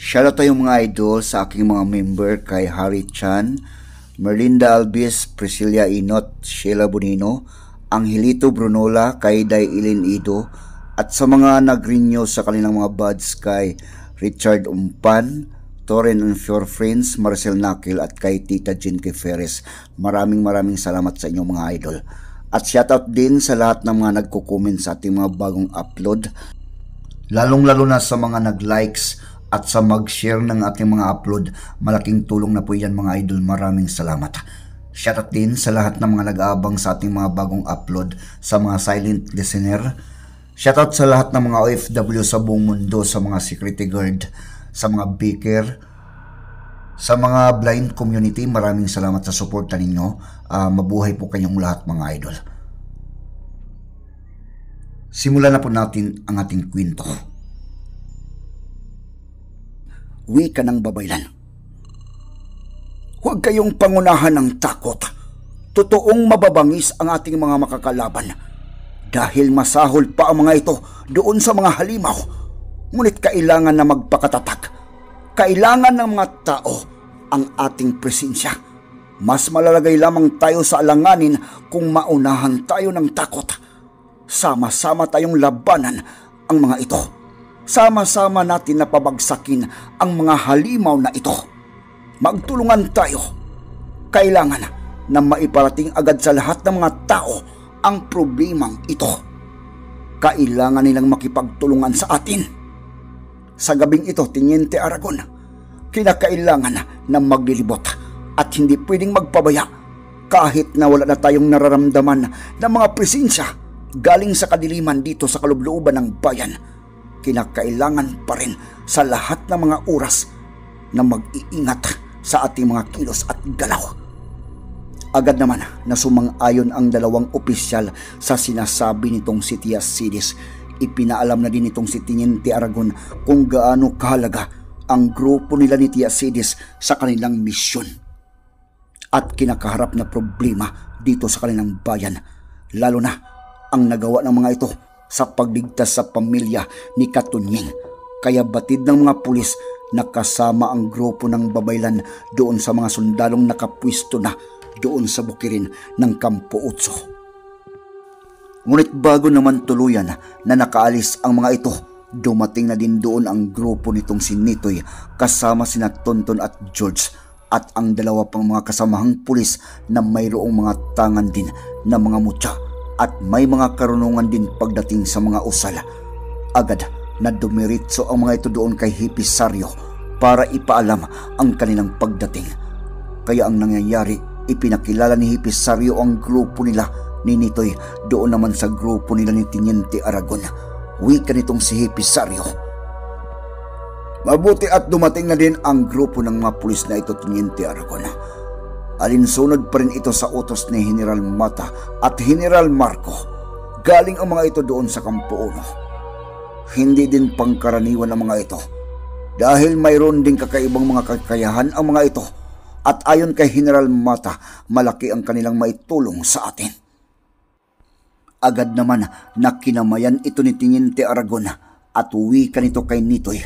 Shoutout tayong mga idol sa aking mga member kay Harry Chan, Merlinda Albis, Priscilla Inot, Sheila Bonino, Angelito Brunola, kay Day Ilin Ido, at sa mga nag-renew sa kanilang mga buds kay Richard Umpan, Toren and Your Friends, Marcel Nakil, at kay Tita Jean Ferres. Maraming salamat sa inyong mga idol. At shoutout din sa lahat ng mga nagko-comment sa ating mga bagong upload, lalong-lalo na sa mga nag-likes at sa mag-share ng ating mga upload. Malaking tulong na po yan mga idol. Maraming salamat. Shoutout din sa lahat ng mga nag-aabang sa ating mga bagong upload, sa mga silent listener. Shoutout sa lahat ng mga OFW sa buong mundo, sa mga security guard, sa mga baker, sa mga blind community. Maraming salamat sa suporta ninyo. Mabuhay po kayong lahat mga idol. Simulan na po natin ang ating kwento. Wika ng Babaylan. Huwag kayong pangunahan ng takot. Totoong mababangis ang ating mga makakalaban, dahil masahol pa ang mga ito doon sa mga halimaw. Ngunit kailangan na magpakatatag. Kailangan ng mga tao ang ating presensya. Mas malalagay lamang tayo sa alanganin kung maunahan tayo ng takot. Sama-sama tayong labanan ang mga ito. Sama-sama natin na pabagsakin ang mga halimaw na ito. Magtulungan tayo. Kailangan na maiparating agad sa lahat ng mga tao ang problemang ito. Kailangan nilang makipagtulungan sa atin. Sa gabing ito, Teniente Aragon, kinakailangan na maglilibot at hindi pwedeng magpabaya kahit na wala na tayong nararamdaman ng mga presensya galing sa kadiliman dito sa kalooban ng bayan. Kinakailangan pa rin sa lahat ng mga oras na mag-iingat sa ating mga kilos at galaw. Agad naman na sumang-ayon ang dalawang opisyal sa sinasabi nitong si Tiasidis. Ipinaalam na din itong si Teniente Aragon kung gaano kahalaga ang grupo nila ni Tiasidis sa kanilang misyon at kinakaharap na problema dito sa kanilang bayan, lalo na ang nagawa ng mga ito sa pagligtas sa pamilya ni Katunying. Kaya batid ng mga pulis na kasama ang grupo ng Babaylan doon sa mga sundalong nakapwisto na doon sa bukirin ng Kampo Utso. Ngunit bago naman tuluyan na nakaalis ang mga ito, dumating na din doon ang grupo nitong si Nitoy kasama sina Tonton at George at ang dalawa pang mga kasamahang pulis na mayroong mga tangan din na mga mutya at may mga karunungan din pagdating sa mga usal. Agad na dumiritso ang mga ito doon kay Hipisaryo para ipaalam ang kanilang pagdating. Kaya ang nangyayari, ipinakilala ni Hipisaryo ang grupo nila ni Nitoy doon naman sa grupo nila ni Teniente Aragon. Wika nitong si Hipisaryo. Mabuti at dumating na din ang grupo ng mga pulis na ito, Teniente Aragon. Alinsunod pa rin ito sa utos ni General Mata at General Marco. Galing ang mga ito doon sa Kampo Uno. Hindi din pangkaraniwan ang mga ito, dahil mayroon din kakaibang mga kakayahan ang mga ito. At ayon kay General Mata, malaki ang kanilang maitulong sa atin. Agad naman na kinamayan ito ni Teniente Aragon at wika nito kay Nitoy.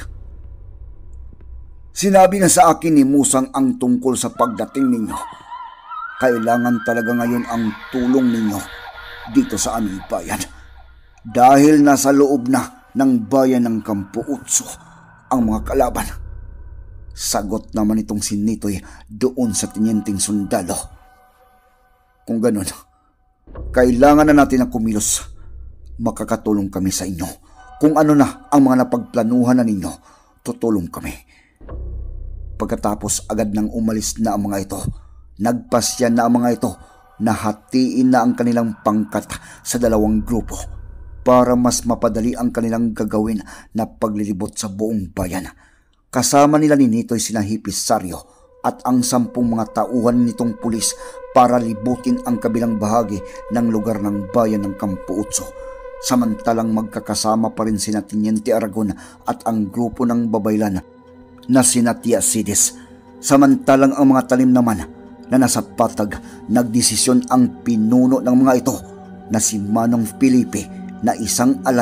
Sinabi na sa akin ni Musang ang tungkol sa pagdating ninyo. Kailangan talaga ngayon ang tulong ninyo dito sa aming bayan, dahil nasa loob na ng bayan ng Kampo Utso ang mga kalaban. Sagot naman itong si Nitoy doon sa tenienteng sundalo. Kung ganun, kailangan na natin ang kumilos. Makakatulong kami sa inyo. Kung ano na ang mga napagplanuhan na ninyo, tutulong kami. Pagkatapos agad nang umalis na ang mga ito, nagpasya na ang mga ito na hatiin na ang kanilang pangkat sa dalawang grupo para mas mapadali ang kanilang gagawin na paglilibot sa buong bayan. Kasama nila ni Nitoy sina Hipisaryo at ang 10 mga tauhan nitong pulis para libutin ang kabilang bahagi ng lugar ng bayan ng Kampo Utso. Samantalang magkakasama pa rin sina Teniente Aragon at ang grupo ng Babaylan na sina Tiasidis. Samantalang ang mga talim naman na nasa patag, nagdesisyon ang pinuno ng mga ito na si Manong Felipe na isang alas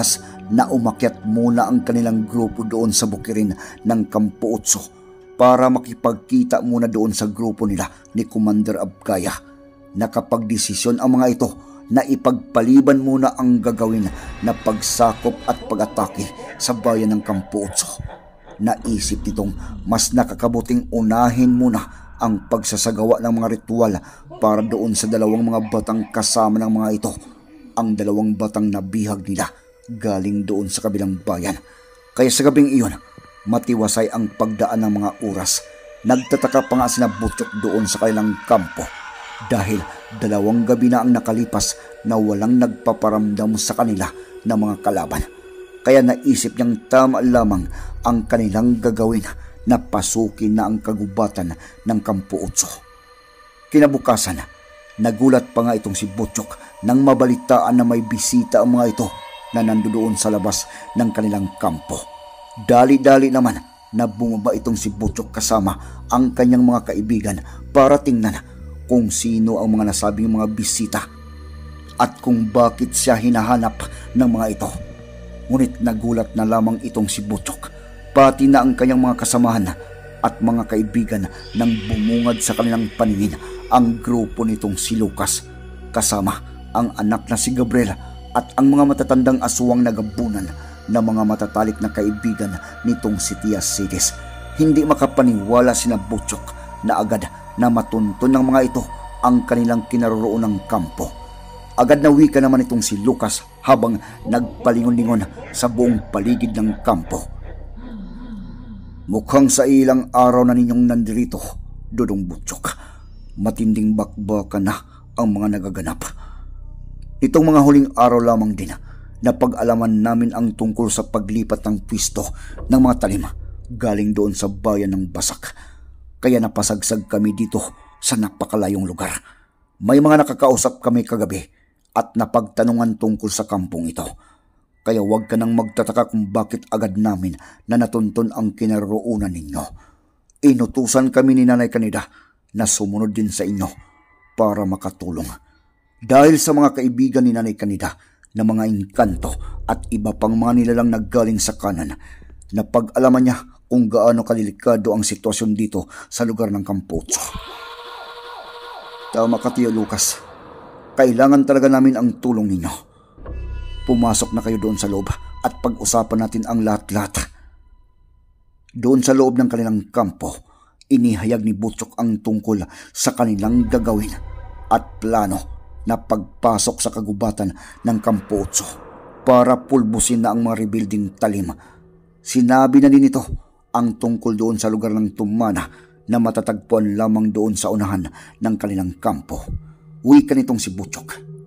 na umakyat muna ang kanilang grupo doon sa bukirin ng Kampo Otso para makipagkita muna doon sa grupo nila ni Commander Abgaya. Nakapagdesisyon ang mga ito na ipagpaliban muna ang gagawin na pagsakop at pag-atake sa bayan ng Kampo Otso. Naisip nitong mas nakakabuting unahin muna ang pagsasagawa ng mga ritual para doon sa dalawang mga batang kasama ng mga ito, ang dalawang batang nabihag nila galing doon sa kabilang bayan. Kaya sa gabing iyon, matiwasay ang pagdaan ng mga oras. Nagtataka pa nga sina Butchok doon sa kanilang kampo dahil 2 gabi na ang nakalipas na walang nagpaparamdam sa kanila na mga kalaban. Kaya naisip niyang tama lamang ang kanilang gagawin na pasukin na ang kagubatan ng Kampo Otso. Kinabukasan, nagulat pa nga itong si Butchok nang mabalitaan na may bisita ang mga ito na nandoon sa labas ng kanilang kampo. Dali-dali naman na bumaba itong si Butchok kasama ang kanyang mga kaibigan para tingnan kung sino ang mga nasabing mga bisita at kung bakit siya hinahanap ng mga ito. Ngunit nagulat na lamang itong si Butchok, pati na ang kanyang mga kasamahan at mga kaibigan nang bumungad sa kanilang paningin ang grupo nitong si Lucas, kasama ang anak na si Gabriel at ang mga matatandang aswang na gabunan na mga matatalik na kaibigan nitong si Tia Sidis. Hindi makapaniwala sina Butchok na agad na matunton ng mga ito ang kanilang kinaroroon ng kampo. Agad na wika naman itong si Lucas habang nagpalingon-lingon sa buong paligid ng kampo. Mukhang sa ilang araw na ninyong nandirito, Dudong Butchok. Matinding bakbakan na ang mga nagaganap. Itong mga huling araw lamang din na pag-alaman namin ang tungkol sa paglipat ng pwisto ng mga talim galing doon sa bayan ng Basak. Kaya napasagsag kami dito sa napakalayong lugar. May mga nakakausap kami kagabi at napagtanungan tungkol sa kampong ito. Kaya huwag ka nang magtataka kung bakit agad namin na natunton ang kinaroroonan ninyo. Inutusan kami ni Nanay Kanida na sumunod din sa inyo para makatulong. Dahil sa mga kaibigan ni Nanay Kanida na mga engkanto at iba pang mga nilalang naggaling sa kanan, na pag-alaman niya kung gaano kalilikado ang sitwasyon dito sa lugar ng Kampo Otso. Tama ka, Tio Lucas. Kailangan talaga namin ang tulong ninyo. Pumasok na kayo doon sa loob at pag-usapan natin ang lahat-lahat. Doon sa loob ng kanilang kampo, inihayag ni Butchok ang tungkol sa kanilang gagawin at plano na pagpasok sa kagubatan ng Kampo Otso para pulbusin na ang mga rebuilding talim. Sinabi na din ito ang tungkol doon sa lugar ng Tumana na matatagpuan lamang doon sa unahan ng kanilang kampo. Uwi ka nitong si Butchok.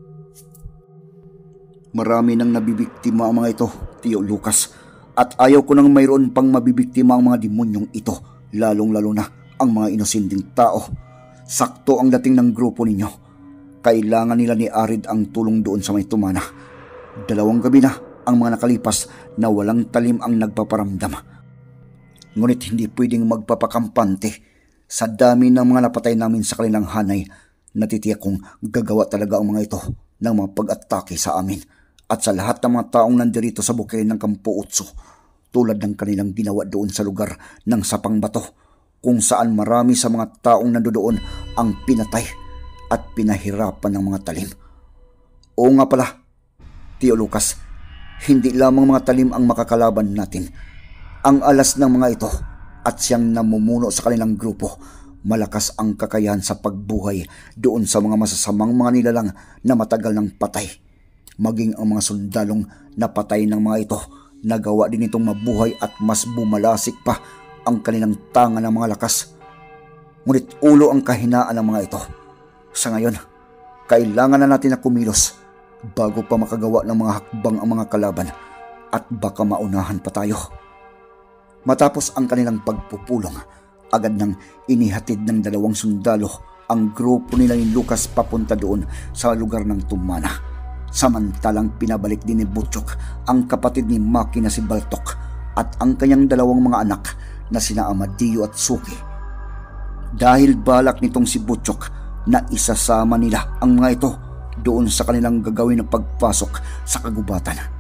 Marami nang nabibiktima ang mga ito, Tio Lucas, at ayaw ko nang mayroon pang mabibiktima ang mga demonyong ito, lalong-lalo na ang mga inosinding tao. Sakto ang dating ng grupo ninyo. Kailangan nila ni Arid ang tulong doon sa may Tumana. 2 gabi na ang mga nakalipas na walang talim ang nagpaparamdam. Ngunit hindi pwedeng magpapakampante. Sa dami ng mga napatay namin sa kanilang hanay, natitiyak kong gagawa talaga ang mga ito ng mga pag-atake sa amin at sa lahat ng mga taong nandirito sa bukirin ng Kampo Otso, tulad ng kanilang ginawa doon sa lugar ng Sapang Bato, kung saan marami sa mga taong nandoon ang pinatay at pinahirapan ng mga talim. Oo nga pala, Tio Lucas, hindi lamang mga talim ang makakalaban natin. Ang alas ng mga ito at siyang namumuno sa kanilang grupo, malakas ang kakayahan sa pagbuhay doon sa mga masasamang mga nilalang na matagal ng patay. Maging ang mga sundalong napatay ng mga ito, nagawa din itong mabuhay at mas bumalasik pa ang kanilang tanga ng mga lakas. Ngunit ulo ang kahinaan ng mga ito. Sa ngayon, kailangan na natin na kumilos bago pa makagawa ng mga hakbang ang mga kalaban at baka maunahan pa tayo. Matapos ang kanilang pagpupulong, agad nang inihatid ng 2 sundalo ang grupo nila ni Lucas papunta doon sa lugar ng Tumana. Samantalang pinabalik din ni Butchok ang kapatid ni Maki na si Baltok at ang kanyang 2 mga anak na sina Amadio at Suki. Dahil balak nitong si Butchok na isasama nila ang mga ito doon sa kanilang gagawin na pagpasok sa kagubatan.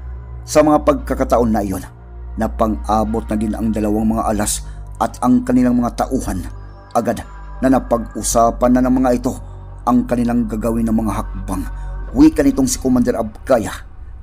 Sa mga pagkakataon na iyon, napang-abot na din ang dalawang mga alas at ang kanilang mga tauhan. Agad na napag-usapan na ng mga ito ang kanilang gagawin ng mga hakbang. Wika nitong si Commander Abkaya.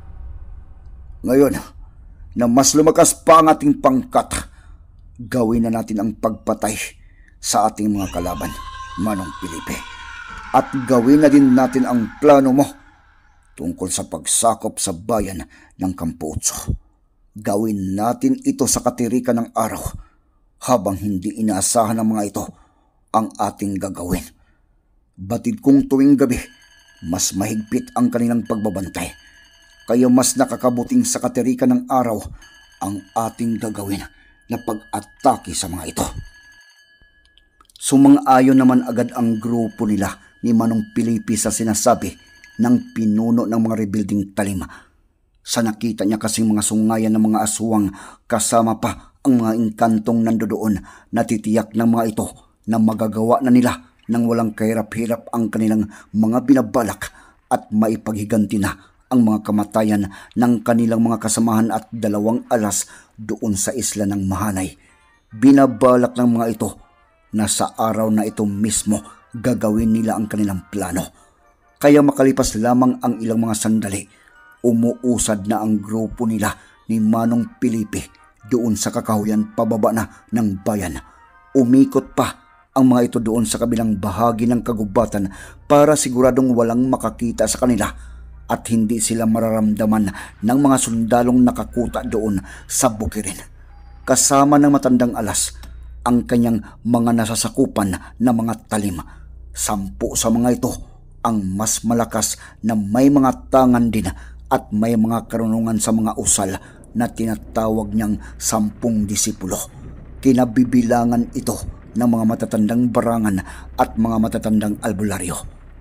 Ngayon na mas lumakas pa ang ating pangkat, gawin na natin ang pagpatay sa ating mga kalaban, Manong Felipe. At gawin na din natin ang plano mo tungkol sa pagsakop sa bayan ng Campo Otso. Gawin natin ito sa katirikan ng araw habang hindi inaasahan ng mga ito ang ating gagawin. Batid kong tuwing gabi, mas mahigpit ang kanilang pagbabantay. Kaya mas nakakabuting sa katirikan ng araw ang ating gagawin na pag-atake sa mga ito. Sumang-ayon naman agad ang grupo nila ni Manong Felipe sa sinasabi ng pinuno ng mga rebuilding talim. Sa nakita niya kasing mga sungayan ng mga aswang, kasama pa ang mga inkantong nandoon, natitiyak ng mga ito na magagawa na nila nang walang kahirap-hirap ang kanilang mga binabalak at maipaghiganti na ang mga kamatayan ng kanilang mga kasamahan at 2 alas doon sa isla ng Mahanay. Binabalak ng mga ito na sa araw na ito mismo gagawin nila ang kanilang plano. Kaya makalipas lamang ang ilang mga sandali, umuusad na ang grupo nila ni Manong Felipe doon sa kakahuyan pababa na ng bayan. Umikot pa ang mga ito doon sa kabilang bahagi ng kagubatan para siguradong walang makakita sa kanila at hindi sila mararamdaman ng mga sundalong nakakuta doon sa bukirin. Kasama ng matandang alas ang kanyang mga nasasakupan na mga talim. 10 sa mga ito ang mas malakas na may mga tangan din at may mga karunungan sa mga usal na tinatawag niyang 10 disipulo. Kinabibilangan ito ng mga matatandang barangan at mga matatandang albularyo.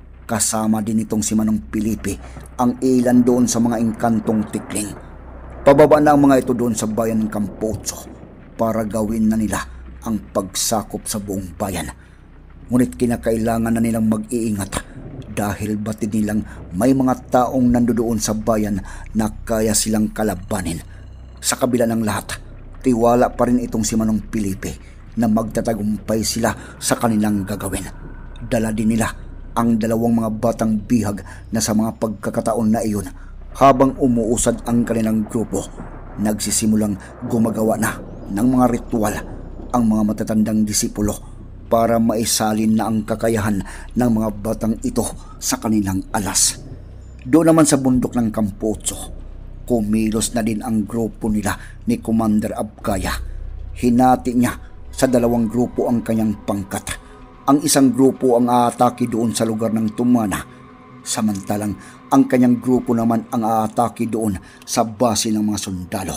Kasama din itong si Manong Felipe ang ilan doon sa mga inkantong tikling. Pababa na ang mga ito doon sa bayan ng Campo Otso para gawin na nila ang pagsakop sa buong bayan. Ngunit kinakailangan na nilang mag-iingat dahil batid nilang may mga taong nandoon sa bayan na kaya silang kalabanin. Sa kabila ng lahat, tiwala pa rin itong si Manong Felipe na magtatagumpay sila sa kanilang gagawin. Dala din nila ang 2 mga batang bihag na sa mga pagkakataon na iyon, habang umuusad ang kanilang grupo, nagsisimulang gumagawa na ng mga ritual ang mga matatandang disipulo para maisalin na ang kakayahan ng mga batang ito sa kanilang alas. Doon naman sa bundok ng Campo Otso, kumilos na din ang grupo nila ni Commander Abkaya. Hinati niya sa 2 grupo ang kanyang pangkat. Ang isang grupo ang aatake doon sa lugar ng Tumana, samantalang ang kanyang grupo naman ang aatake doon sa base ng mga sundalo.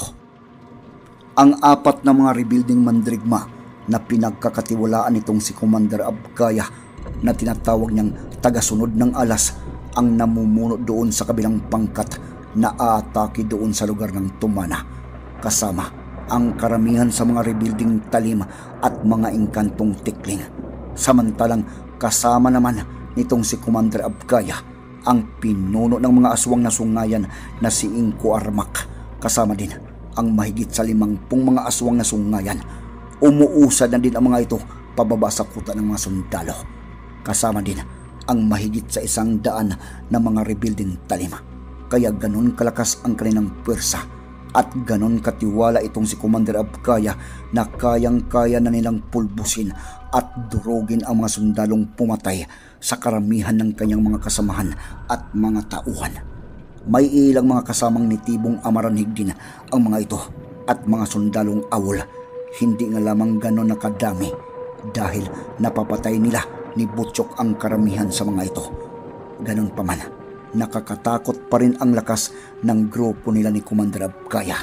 Ang 4 na mga rebuilding mandirigma na pinagkakatiwalaan nitong si Commander Abkaya na tinatawag niyang tagasunod ng alas ang namumuno doon sa kabilang pangkat na aatake doon sa lugar ng Tumana, kasama ang karamihan sa mga rebuilding talim at mga inkantong tikling. Samantalang kasama naman nitong si Commander Abkaya ang pinuno ng mga aswang na sungayan na si Inko Armak, kasama din ang mahigit sa 50 mga aswang na sungayan. Umuusad na din ang mga ito pababa sa kuta ng mga sundalo. Kasama din ang mahigit sa 100 na mga rebuilding talim. Kaya ganon kalakas ang kanilang pwersa at ganon katiwala itong si Commander Abkaya na kayang-kaya na nilang pulbusin at durugin ang mga sundalong pumatay sa karamihan ng kanyang mga kasamahan at mga tauhan. May ilang mga kasamang nitibong amaranhig din ang mga ito at mga sundalong awol. Hindi nga lamang ganon nakadami dahil napapatay nila ni Butchok ang karamihan sa mga ito. Ganon pa man, nakakatakot pa rin ang lakas ng grupo nila ni Commander Abkaya.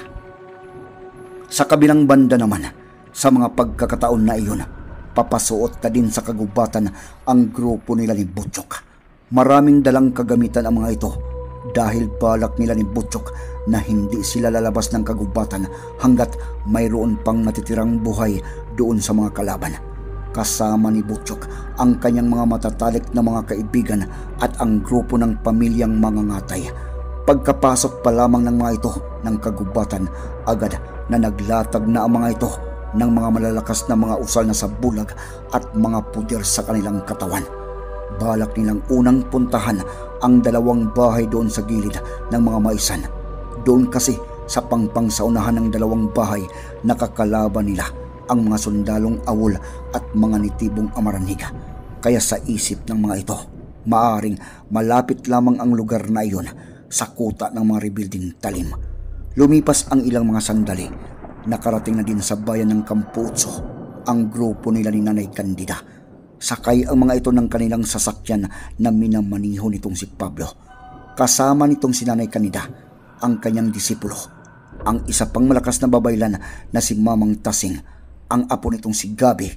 Sa kabilang banda naman, sa mga pagkakataon na iyon, papasuot na din sa kagubatan ang grupo nila ni Butchok. Maraming dalang kagamitan ang mga ito dahil balak nila ni Butchok na hindi sila lalabas ng kagubatan hanggat mayroon pang natitirang buhay doon sa mga kalaban. Kasama ni Butchok ang kanyang mga matatalik na mga kaibigan at ang grupo ng pamilyang mangangatay. Pagkapasok pa lamang ng mga ito ng kagubatan, agad na naglatag na ang mga ito ng mga malalakas na mga usal na sabulag at mga puder sa kanilang katawan. Balak nilang unang puntahan ang 2 bahay doon sa gilid ng mga maisan. Doon kasi sa pangpang sa unahan ng 2 bahay nakakalaban nila ang mga sundalong awol at mga nitibong amaranig. Kaya sa isip ng mga ito, maaring malapit lamang ang lugar na iyon sa kuta ng mga rebuilding talim. Lumipas ang ilang mga sandali, nakarating na din sa bayan ng Kamputso ang grupo nila ni Nanay Candida. Sakay ang mga ito ng kanilang sasakyan na minamaniho nitong si Pablo. Kasama nitong si Nanay Candida ang kanyang disipulo, ang isa pang malakas na babaylan na si Mamang Tasing, ang apo nitong si Gabi,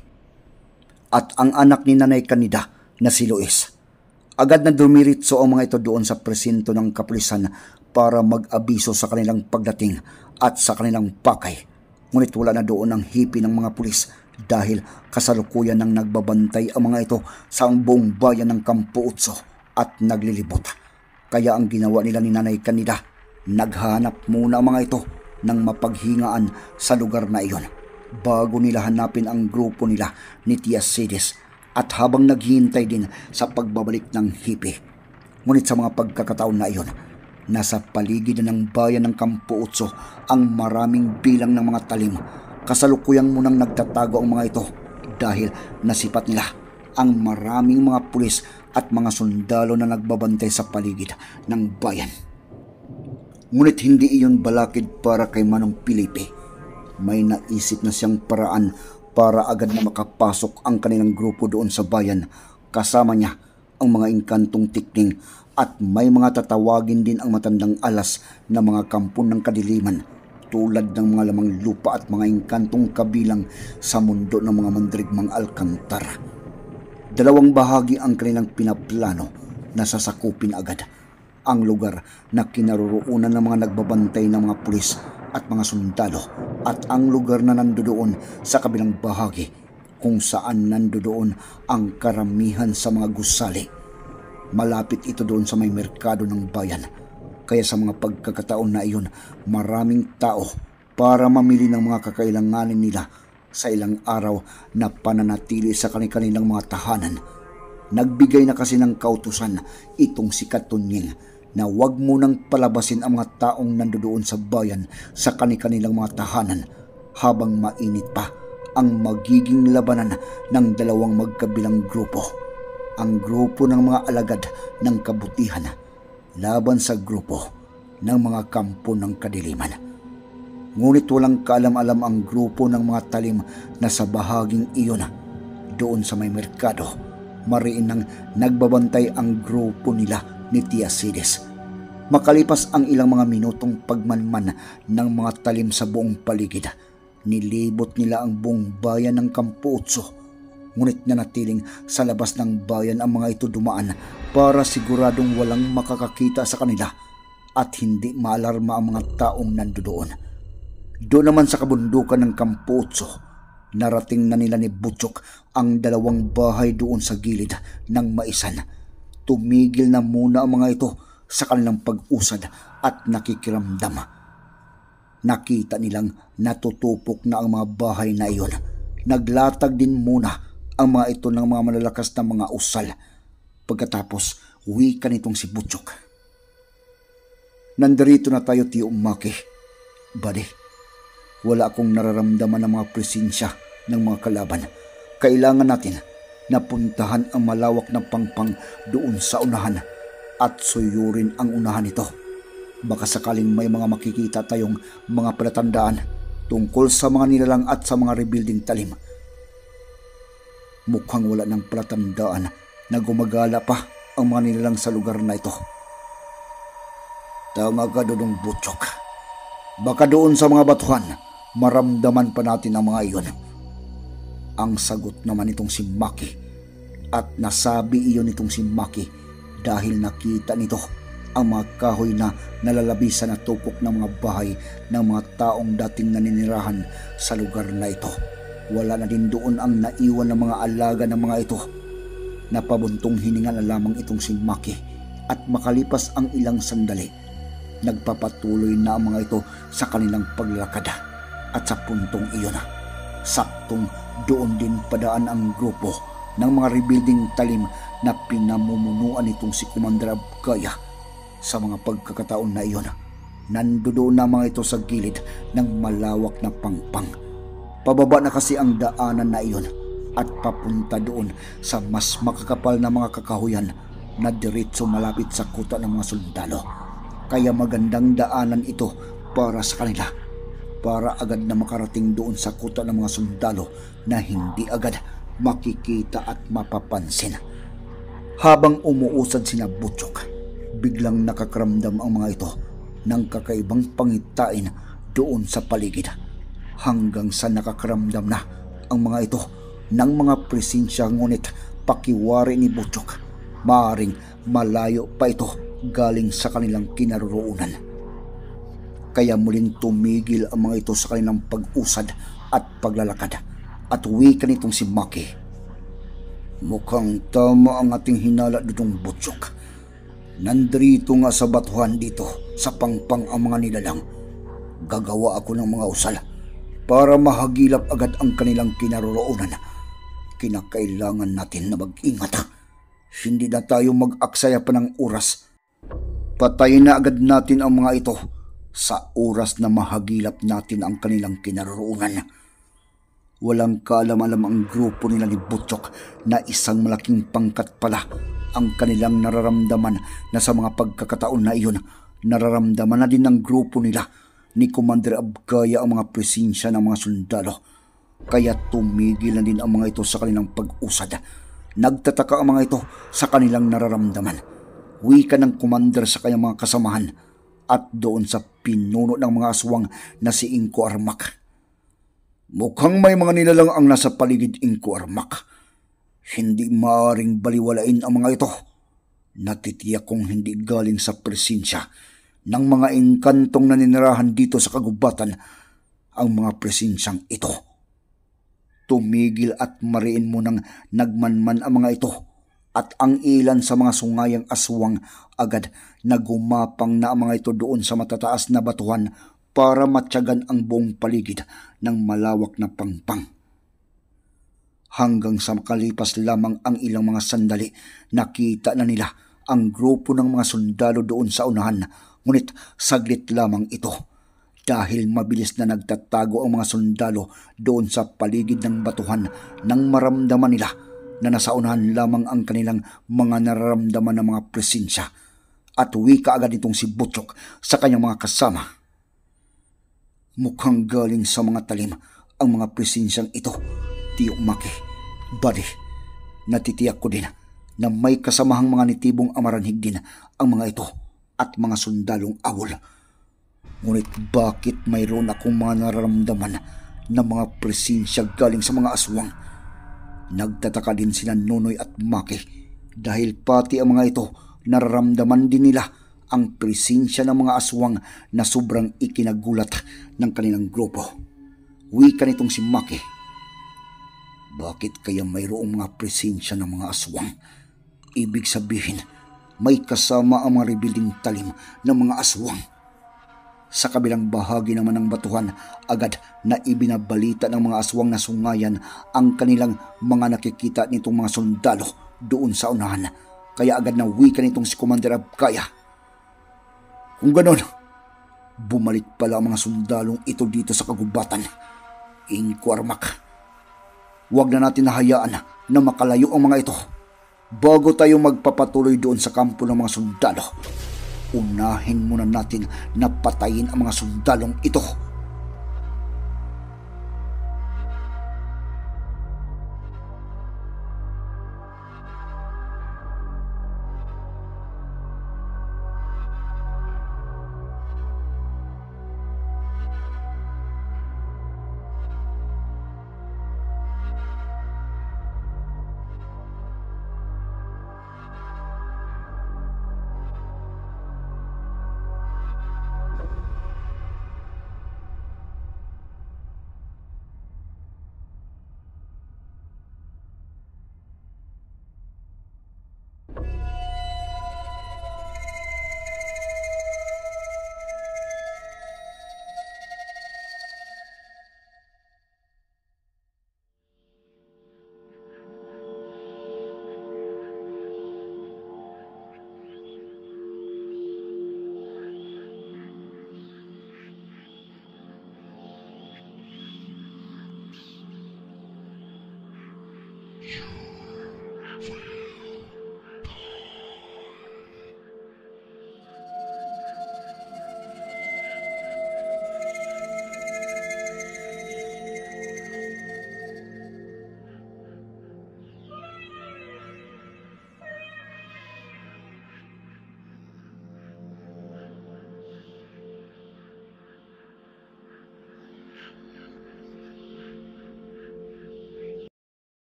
at ang anak ni Nanay Candida na si Luis. Agad na dumiritso ang mga ito doon sa presinto ng kapulisan para mag-abiso sa kanilang pagdating at sa kanilang pakay. Ngunit wala na doon ang hipi ng mga pulis dahil kasalukuyan nang nagbabantay ang mga ito sa buong bayan ng Kamputso at naglilibot. Kaya ang ginawa nila ni Nanay Candida, naghanap muna ang mga ito ng mapaghingaan sa lugar na iyon bago nila hanapin ang grupo nila ni Tia Sidis, at habang naghihintay din sa pagbabalik ng hipi. Ngunit sa mga pagkakataon na iyon, nasa paligid ng bayan ng Kamputso ang maraming bilang ng mga talim. Kasalukuyang munang nagtatago ang mga ito dahil nasipat nila ang maraming mga pulis at mga sundalo na nagbabantay sa paligid ng bayan. Ngunit hindi iyon balakid para kay Manong Felipe. May naisip na siyang paraan para agad na makapasok ang kanilang grupo doon sa bayan. Kasama niya ang mga inkantong tikling at may mga tatawagin din ang matandang alas na mga kampon ng kadiliman, tulad ng mga lamang lupa at mga inkantong kabilang sa mundo ng mga mandirigmang Alcantara. 2 bahagi ang kanilang pinaplano na sasakupin agad: ang lugar na kinaroroonan ng mga nagbabantay ng mga pulis at mga sundalo, at ang lugar na nandoon sa kabilang bahagi kung saan nandoon ang karamihan sa mga gusali. Malapit ito doon sa may merkado ng bayan, kaya sa mga pagkakataon na iyon maraming tao para mamili ng mga kakailanganin nila sa ilang araw na pananatili sa kanilang mga tahanan. Nagbigay na kasi ng kautusan itong si Katunying na huwag munang palabasin ang mga taong nandoon sa bayan sa kanilang mga tahanan habang mainit pa ang magiging labanan ng 2 magkabilang grupo. Ang grupo ng mga alagad ng kabutihan laban sa grupo ng mga kampo ng kadiliman. Ngunit walang kaalam-alam ang grupo ng mga talim na sa bahaging iyon doon sa may merkado, mariin nang nagbabantay ang grupo nila ni Tia Sidis. Makalipas ang ilang mga minutong pagmanman ng mga talim sa buong paligid, nilibot nila ang buong bayan ng Kamputso. Ngunit nanatiling sa labas ng bayan ang mga ito dumaan para siguradong walang makakakita sa kanila at hindi maalarma ang mga taong nandoon. Doon naman sa kabundukan ng Kamputso, narating na nila ni Butchok ang 2 bahay doon sa gilid ng maisan. Tumigil na muna ang mga ito sa kanilang pag-usad at nakikiramdam. Nakita nilang natutupok na ang mga bahay na iyon. Naglatag din muna ang mga ito ng mga malalakas na mga usal. Pagkatapos, wika nitong si Butchok: "Nandirito na tayo, Tio Maki. Buddy, wala akong nararamdaman ng mga presensya ng mga kalaban. Kailangan natin na puntahan ang malawak na pangpang doon sa unahan at suyurin ang unahan nito. Baka sakaling may mga makikita tayong mga palatandaan tungkol sa mga nilalang at sa mga rebuilding talim." Mukhang wala ng palatandaan na gumagala pa ang mga nilalang sa lugar na ito. Tama ka, Dudong Butchok. Baka doon sa mga batuhan, maramdaman pa natin ang mga iyon. Ang sagot naman itong si Maki, at nasabi iyon itong si Maki dahil nakita nito ang mga kahoy na nalalabisan na tupok ng mga bahay ng mga taong dating naninirahan sa lugar na ito. Wala na din doon ang naiwan ng mga alaga ng mga ito. Napabuntong hininga na lamang itong si Maki, at makalipas ang ilang sandali, Nagpapatuloy na ang mga ito sa kanilang paglalakad at sa puntong iyon, saktong doon din padaan ang grupo ng mga rebuilding talim na pinamumunuan nitong si Commander Abgaya. Sa mga pagkakataon na iyon, nandoon na mga ito sa gilid ng malawak na pangpang. Pababa na kasi ang daanan na iyon at papunta doon sa mas makakapal na mga kakahuyan na diretso malapit sa kuta ng mga sundalo. Kaya magandang daanan ito para sa kanila, para agad na makarating doon sa kuta ng mga sundalo na hindi agad makikita at mapapansin. Habang umuusad sina Butchok, biglang nakakaramdam ang mga ito ng kakaibang pangitain doon sa paligid, hanggang sa nakakaramdam na ang mga ito ng mga presensya, ngunit pakiwari ni Butchok, maaring malayo pa ito galing sa kanilang kinaroroonan. Kaya muling tumigil ang mga ito sa kanilang pag-usad at paglalakad at wika nitong si Maki. Mukhang tama ang ating hinala dudong Butchok. Nandrito nga sa batuhan dito sa pangpang ang mga nilalang. Gagawa ako ng mga usal para mahagilap agad ang kanilang kinaroroonan. Kinakailangan natin na mag-ingat. Hindi na tayo mag-aksaya pa ng oras. Patayin na agad natin ang mga ito sa oras na mahagilap natin ang kanilang kinaroroonan. Walang kaalam-alam ang grupo nila ni Butchok na isang malaking pangkat pala ang kanilang nararamdaman, na sa mga pagkakataon na iyon, nararamdaman na din ng grupo nila ni Commander Abgaya ang mga presensya ng mga sundalo. Kaya tumigil na din ang mga ito sa kanilang pag-usad. Nagtataka ang mga ito sa kanilang nararamdaman. Wika ng commander sa kanyang mga kasamahan at doon sa pinuno ng mga aswang na si Inko Armak. Mukhang may mga nilalang ang nasa paligid, Inko Armak. Hindi maaaring baliwalain ang mga ito. Natitiyak kong hindi galing sa presensya ng mga engkantong naninirahan dito sa kagubatan ang mga presensyang ito. Tumigil at mariin mo nang nagmanman ang mga ito, at ang ilan sa mga sungayang aswang agad na gumapang na ang mga ito doon sa matataas na batuhan para matyagan ang buong paligid ng malawak na pangpang. Hanggang sa makalipas lamang ang ilang mga sandali, nakita na nila ang grupo ng mga sundalo doon sa unahan, ngunit saglit lamang ito, dahil mabilis na nagtatago ang mga sundalo doon sa paligid ng batuhan nang maramdaman nila na nasa unahan lamang ang kanilang mga nararamdaman ng mga presensya. At wika agad itong si Butchok sa kanyang mga kasama. Mukhang galing sa mga talim ang mga presensyang ito, Tiyo Maki. Buddy, natitiyak ko din na may kasamahang mga nitibong amaranhig din ang mga ito at mga sundalong awol. Ngunit bakit mayroon akong mga nararamdaman na mga presensya galing sa mga aswang? Nagtataka din sina Nonoy at Maki, dahil pati ang mga ito nararamdaman din nila ang presensya ng mga aswang na sobrang ikinagulat ng kanilang grupo. Wika nitong si Maki. Bakit kaya mayroong mga presensya ng mga aswang? Ibig sabihin, may kasama ang mga rebuilding talim ng mga aswang. Sa kabilang bahagi naman ng batuhan, agad na ibinabalita ng mga aswang na sungayan ang kanilang mga nakikita nitong mga sundalo doon sa unahan. Kaya agad na wika nitong si Commander Abgaya. Kung ganon, bumalik pala ang mga sundalong ito dito sa kagubatan. Inko Armak, huwag na natin nahayaan na makalayo ang mga ito. Bago tayo magpapatuloy doon sa kampo ng mga sundalo, unahin muna natin na patayin ang mga sundalong ito.